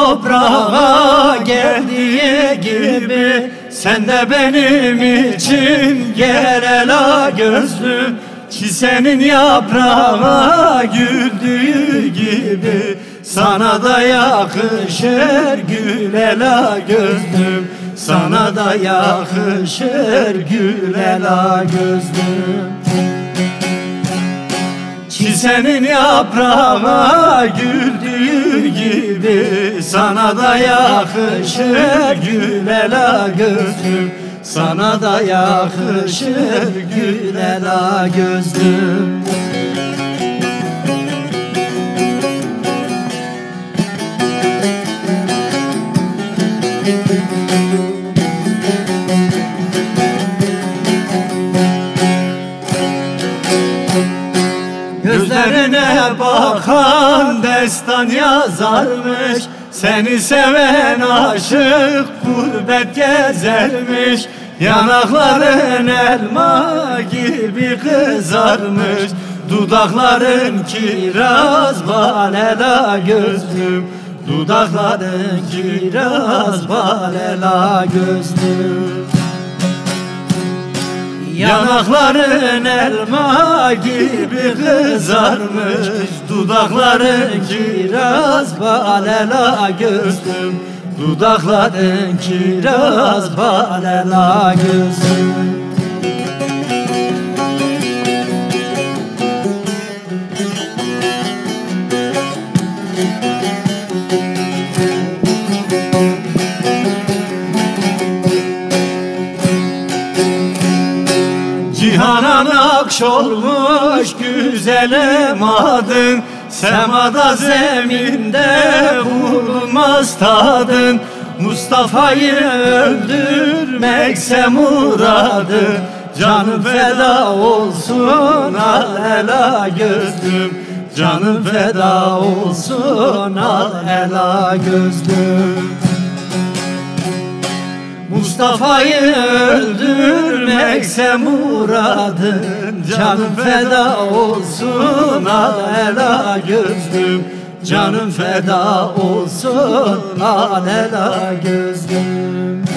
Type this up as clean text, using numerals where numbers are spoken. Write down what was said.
toprağa geldiği gibi sen de benim için gel ela gözlüm. Çisenin yaprağa güldüğü gibi sana da yakışır gül ela gözlüm. Sana da yakışır gül ela gözlüm. Çisenin yaprağa güldüğü gibi sana da yakışır gül ela gözlüm. Sana da yakışır gül ela gözlüm. Gözlerine bakan destan yazarmış. Seni seven aşık gurbet gezermiş. Yanakların elma gibi kızarmış. Dudakların kiraz bal ela gözlüm. Dudakların kiraz bal ela gözlüm. Yanakların elma gibi kızarmış. Dudakların kiraz bal ela gözlüm. Dudakların kiraz bal ela gözlüm. Cihana nakş olmuş güzelim adın. Semada zeminde bulunmaz tadın. Mustafa'yı öldürmekse muradı. Canım feda olsun al ela gözlüm. Canım feda olsun al ela gözlüm. Mustafa'yı öldürmekse muradın. Canım feda olsun al ela gözlüm. Canım feda olsun al ela gözlüm.